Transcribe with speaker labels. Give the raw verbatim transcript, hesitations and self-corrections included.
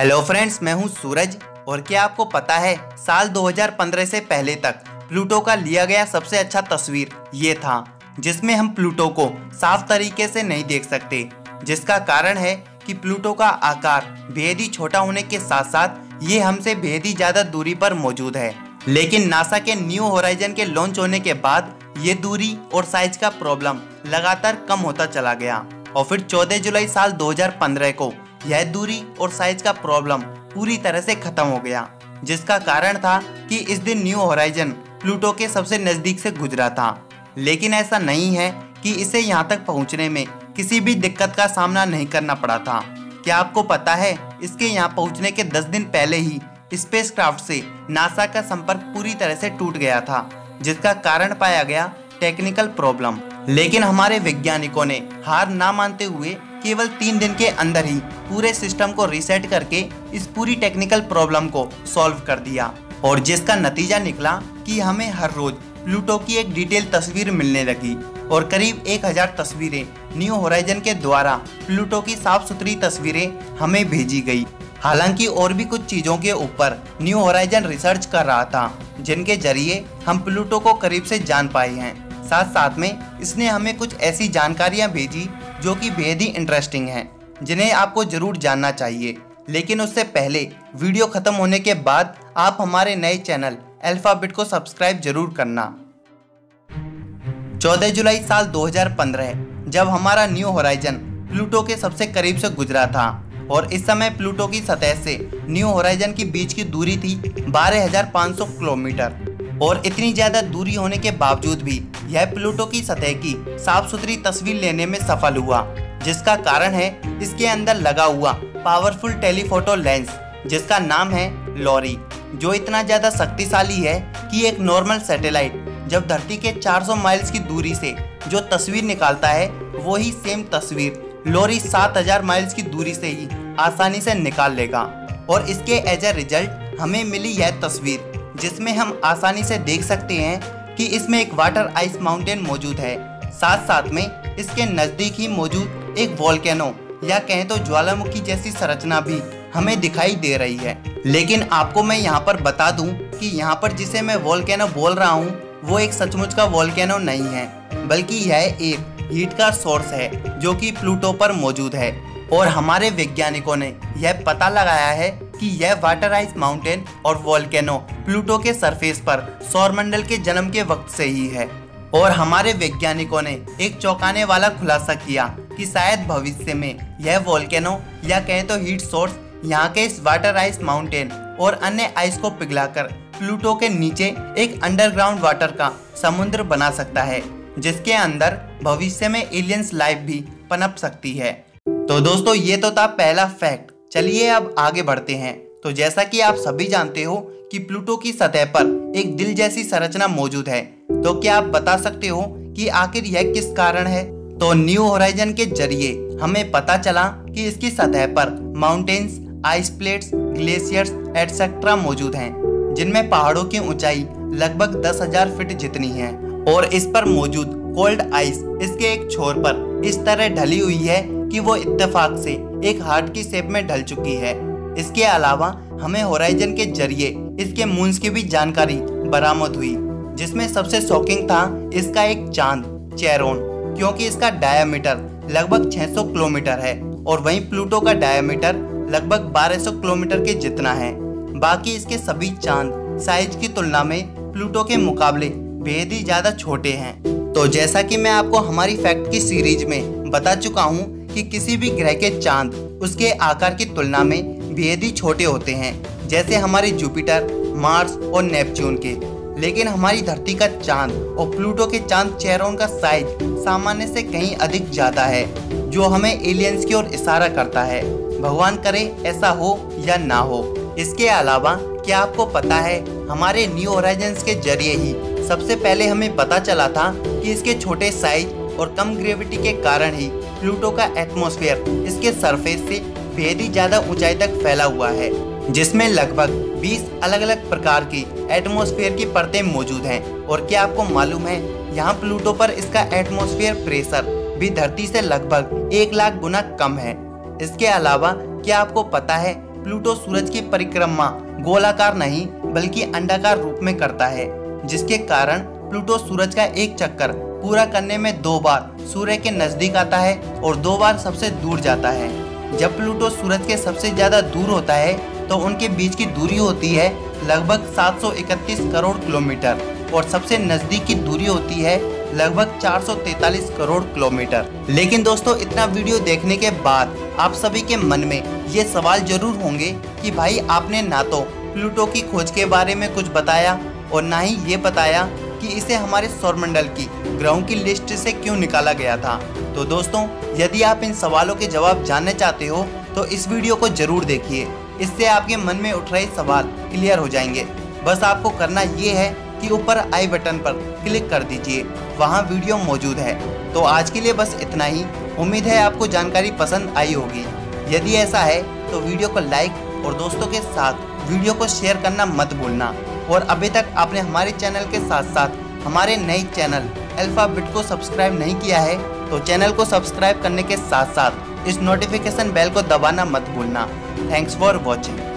Speaker 1: Hello friends, मैं हूं सूरज। और क्या आपको पता है साल दो हज़ार पंद्रह से पहले तक प्लूटो का लिया गया सबसे अच्छा तस्वीर ये था, जिसमें हम प्लूटो को साफ तरीके से नहीं देख सकते, जिसका कारण है कि प्लूटो का आकार बेहद ही छोटा होने के साथ साथ ये हमसे बेहद ही ज्यादा दूरी पर मौजूद है। लेकिन नासा के न्यू होराइजन के लॉन्च होने के बाद ये दूरी और साइज का प्रॉब्लम लगातार कम होता चला गया और फिर चौदह जुलाई साल दो हज़ार पंद्रह को यह दूरी और साइज का प्रॉब्लम पूरी तरह से खत्म हो गया, जिसका कारण था कि इस दिन न्यू होराइजन प्लूटो के सबसे नजदीक से गुजरा था। लेकिन ऐसा नहीं है कि इसे यहाँ तक पहुँचने में किसी भी दिक्कत का सामना नहीं करना पड़ा था। क्या आपको पता है इसके यहाँ पहुँचने के दस दिन पहले ही स्पेसक्राफ्ट से नासा का संपर्क पूरी तरह से टूट गया था, जिसका कारण पाया गया टेक्निकल प्रॉब्लम। लेकिन हमारे वैज्ञानिकों ने हार ना मानते हुए केवल तीन दिन के अंदर ही पूरे सिस्टम को रीसेट करके इस पूरी टेक्निकल प्रॉब्लम को सॉल्व कर दिया, और जिसका नतीजा निकला कि हमें हर रोज प्लूटो की एक डिटेल तस्वीर मिलने लगी और करीब एक हजार तस्वीरें न्यू होराइजन के द्वारा प्लूटो की साफ सुथरी तस्वीरें हमें भेजी गई। हालांकि और भी कुछ चीजों के ऊपर न्यू होराइजन रिसर्च कर रहा था, जिनके जरिए हम प्लूटो को करीब से जान पाए हैं। साथ साथ में इसने हमें कुछ ऐसी जानकारियां भेजी जो कि बेहद ही इंटरेस्टिंग हैं, जिन्हें आपको जरूर जानना चाहिए। लेकिन उससे पहले वीडियो खत्म होने के बाद आप हमारे नए चैनल अल्फाबेट को सब्सक्राइब जरूर करना। चौदह जुलाई साल दो हज़ार पंद्रह जब हमारा न्यू होराइजन प्लूटो के सबसे करीब से गुजरा था, और इस समय प्लूटो की सतह से न्यू होराइजन के बीच की दूरी थी बारह हज़ार पाँच सौ किलोमीटर। और इतनी ज्यादा दूरी होने के बावजूद भी यह प्लूटो की सतह की साफ सुथरी तस्वीर लेने में सफल हुआ, जिसका कारण है इसके अंदर लगा हुआ पावरफुल टेलीफोटो लेंस, जिसका नाम है लोरी, जो इतना ज्यादा शक्तिशाली है कि एक नॉर्मल सैटेलाइट जब धरती के चार सौ माइल्स की दूरी से जो तस्वीर निकालता है, वही सेम तस्वीर लोरी सात हज़ार माइल्स की दूरी से ही आसानी से निकाल लेगा। और इसके एज ए रिजल्ट हमें मिली यह तस्वीर, जिसमें हम आसानी से देख सकते हैं कि इसमें एक वाटर आइस माउंटेन मौजूद है। साथ साथ में इसके नजदीक ही मौजूद एक वोल्केनो या कहें तो ज्वालामुखी जैसी संरचना भी हमें दिखाई दे रही है। लेकिन आपको मैं यहाँ पर बता दूं कि यहाँ पर जिसे मैं वोल्केनो बोल रहा हूँ वो एक सचमुच का वोल्केनो नहीं है, बल्कि यह एक हीट का सोर्स है जो कि प्लूटो पर मौजूद है। और हमारे वैज्ञानिकों ने यह पता लगाया है कि यह वाटर आइस माउंटेन और वोल्केनो प्लूटो के सरफेस पर सौरमंडल के जन्म के वक्त से ही है। और हमारे वैज्ञानिकों ने एक चौंकाने वाला खुलासा किया कि शायद भविष्य में यह वोल्केनो या कहें तो हीट सोर्स यहाँ के इस वाटर आइस माउंटेन और अन्य आइस को पिघलाकर प्लूटो के नीचे एक अंडरग्राउंड वाटर का समुद्र बना सकता है, जिसके अंदर भविष्य में एलियंस लाइफ भी पनप सकती है। तो दोस्तों, ये तो था पहला फैक्ट। चलिए अब आगे बढ़ते हैं। तो जैसा कि आप सभी जानते हो कि प्लूटो की सतह पर एक दिल जैसी संरचना मौजूद है, तो क्या आप बता सकते हो कि आखिर यह किस कारण है? तो न्यू होराइजन के जरिए हमें पता चला कि इसकी सतह पर mountains, ice plates, glaciers etcetera मौजूद हैं, जिनमें पहाड़ों की ऊंचाई लगभग दस हज़ार फीट जितनी है। और इस पर मौजूद कोल्ड आइस इसके एक छोर पर इस तरह ढली हुई है कि वो इत्तेफाक से एक हार्ट की शेप में ढल चुकी है। इसके अलावा हमें होराइजन के जरिए इसके मून्स की भी जानकारी बरामद हुई, जिसमें सबसे शॉकिंग था इसका एक चांद चेरोन, क्योंकि इसका डायमीटर लगभग छह सौ किलोमीटर है और वहीं प्लूटो का डायमीटर लगभग बारह सौ किलोमीटर के जितना है। बाकी इसके सभी चांद साइज की तुलना में प्लूटो के मुकाबले बेहद ही ज्यादा छोटे हैं। तो जैसा कि मैं आपको हमारी फैक्ट की सीरीज में बता चुका हूँ कि किसी भी ग्रह के चांद उसके आकार की तुलना में बेहद ही छोटे होते हैं, जैसे हमारे जुपिटर, मार्स और नेपच्यून के। लेकिन हमारी धरती का चांद और प्लूटो के चांद चेरोन का साइज सामान्य से कहीं अधिक ज्यादा है, जो हमें एलियंस की ओर इशारा करता है। भगवान करे ऐसा हो या ना हो। इसके अलावा क्या आपको पता है, हमारे न्यू होराइजन्स के जरिए ही सबसे पहले हमें पता चला था कि इसके छोटे साइज और कम ग्रेविटी के कारण ही प्लूटो का एटमॉस्फेयर इसके सरफेस से बेहद ही ज्यादा ऊंचाई तक फैला हुआ है, जिसमें लगभग बीस अलग अलग प्रकार की एटमॉस्फेयर की परतें मौजूद हैं। और क्या आपको मालूम है, यहाँ प्लूटो पर इसका एटमॉस्फेयर प्रेशर भी धरती से लगभग एक लाख गुना कम है। इसके अलावा क्या आपको पता है प्लूटो सूरज की परिक्रमा गोलाकार नहीं बल्कि अंडाकार रूप में करता है, जिसके कारण प्लूटो सूरज का एक चक्कर पूरा करने में दो बार सूर्य के नजदीक आता है और दो बार सबसे दूर जाता है। जब प्लूटो सूरज के सबसे ज्यादा दूर होता है तो उनके बीच की दूरी होती है लगभग सात सौ इकतीस करोड़ किलोमीटर और सबसे नजदीक की दूरी होती है लगभग चार सौ तैंतालीस करोड़ किलोमीटर। लेकिन दोस्तों, इतना वीडियो देखने के बाद आप सभी के मन में ये सवाल जरूर होंगे कि भाई आपने ना तो प्लूटो की खोज के बारे में कुछ बताया और ना ही ये बताया कि इसे हमारे सौरमंडल की ग्रहों की लिस्ट से क्यों निकाला गया था। तो दोस्तों, यदि आप इन सवालों के जवाब जानना चाहते हो तो इस वीडियो को जरूर देखिए। इससे आपके मन में उठ रहे सवाल क्लियर हो जाएंगे। बस आपको करना ये है कि ऊपर आई बटन पर क्लिक कर दीजिए, वहाँ वीडियो मौजूद है। तो आज के लिए बस इतना ही। उम्मीद है आपको जानकारी पसंद आई होगी। यदि ऐसा है तो वीडियो को लाइक और दोस्तों के साथ वीडियो को शेयर करना मत भूलना। और अभी तक आपने हमारे चैनल के साथ साथ हमारे नए चैनल अल्फाबिट को सब्सक्राइब नहीं किया है तो चैनल को सब्सक्राइब करने के साथ साथ इस नोटिफिकेशन बेल को दबाना मत भूलना। Thanks for watching.